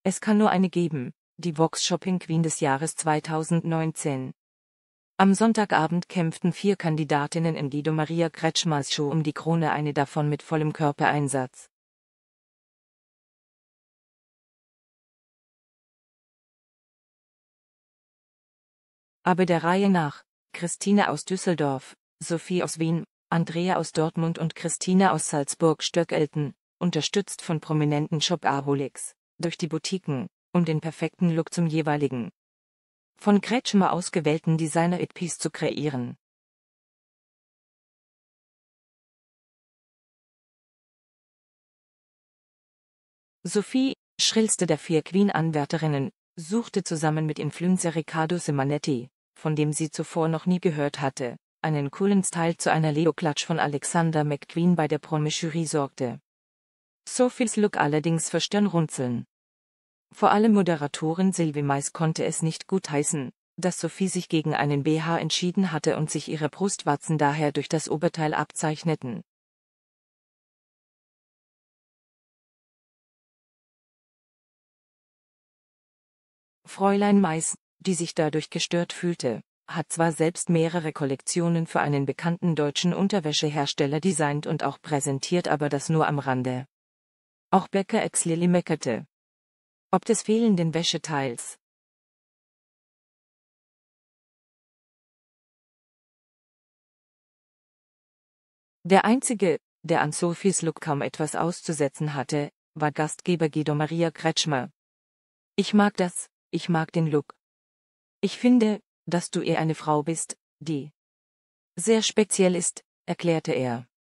Es kann nur eine geben, die Vox Shopping Queen des Jahres 2019. Am Sonntagabend kämpften 4 Kandidatinnen in Guido Maria Kretschmers Show um die Krone, eine davon mit vollem Körpereinsatz. Aber der Reihe nach: Christine aus Düsseldorf, Sophie aus Wien, Andrea aus Dortmund und Christina aus Salzburg-Stöckelten, unterstützt von prominenten Shopaholics, durch die Boutiquen, um den perfekten Look zum jeweiligen von Kretschmer ausgewählten Designer-It-Piece zu kreieren. Sophie, schrillste der 4 Queen-Anwärterinnen, suchte zusammen mit Influencer Riccardo Simonetti, von dem sie zuvor noch nie gehört hatte, einen coolen Style zu einer Leo-Klatsch von Alexander McQueen. Bei der Promi-Jury sorgte Sophies Look allerdings für Stirnrunzeln. Vor allem Moderatorin Sylvie Mais konnte es nicht gutheißen, dass Sophie sich gegen einen BH entschieden hatte und sich ihre Brustwarzen daher durch das Oberteil abzeichneten. Fräulein Mais, die sich dadurch gestört fühlte, hat zwar selbst mehrere Kollektionen für einen bekannten deutschen Unterwäschehersteller designt und auch präsentiert, aber das nur am Rande. Auch Bäcker Ex Lilly meckerte ob des fehlenden Wäscheteils. Der einzige, der an Sophies Look kaum etwas auszusetzen hatte, war Gastgeber Guido Maria Kretschmer. Ich mag den Look. Ich finde, dass du eher eine Frau bist, die sehr speziell ist, erklärte er.